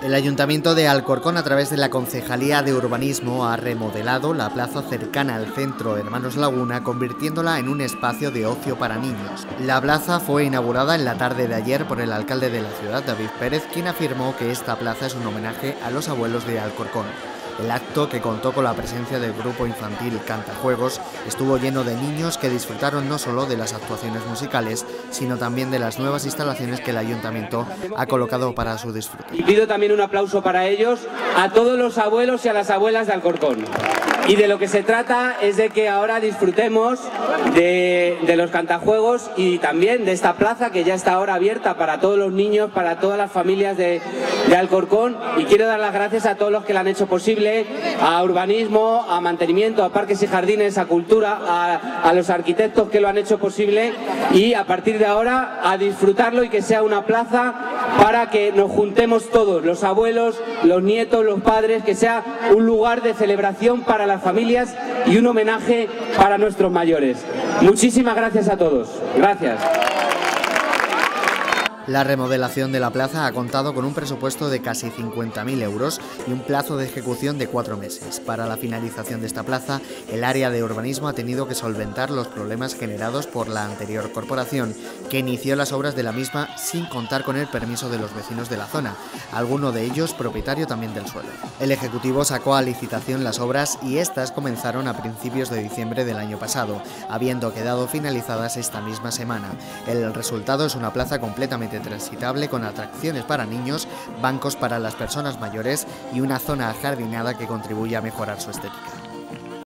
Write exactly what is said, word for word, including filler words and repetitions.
El Ayuntamiento de Alcorcón, a través de la Concejalía de Urbanismo, ha remodelado la plaza cercana al centro Hermanos Laguna, convirtiéndola en un espacio de ocio para niños. La plaza fue inaugurada en la tarde de ayer por el alcalde de la ciudad, David Pérez, quien afirmó que esta plaza es un homenaje a los abuelos de Alcorcón. El acto, que contó con la presencia del grupo infantil Cantajuegos, estuvo lleno de niños que disfrutaron no solo de las actuaciones musicales, sino también de las nuevas instalaciones que el Ayuntamiento ha colocado para su disfrute. Y pido también un aplauso para ellos, a todos los abuelos y a las abuelas de Alcorcón. Y de lo que se trata es de que ahora disfrutemos de, de los cantajuegos y también de esta plaza que ya está ahora abierta para todos los niños, para todas las familias de, de Alcorcón. Y quiero dar las gracias a todos los que lo han hecho posible, a urbanismo, a mantenimiento, a parques y jardines, a cultura, a, a los arquitectos que lo han hecho posible, y a partir de ahora a disfrutarlo y que sea una plaza para que nos juntemos todos, los abuelos, los nietos, los padres, que sea un lugar de celebración para las familias y un homenaje para nuestros mayores. Muchísimas gracias a todos. Gracias. La remodelación de la plaza ha contado con un presupuesto de casi cincuenta mil euros y un plazo de ejecución de cuatro meses. Para la finalización de esta plaza, el área de urbanismo ha tenido que solventar los problemas generados por la anterior corporación, que inició las obras de la misma sin contar con el permiso de los vecinos de la zona, alguno de ellos propietario también del suelo. El Ejecutivo sacó a licitación las obras y estas comenzaron a principios de diciembre del año pasado, habiendo quedado finalizadas esta misma semana. El resultado es una plaza completamente transitable, con atracciones para niños, bancos para las personas mayores y una zona ajardinada que contribuye a mejorar su estética.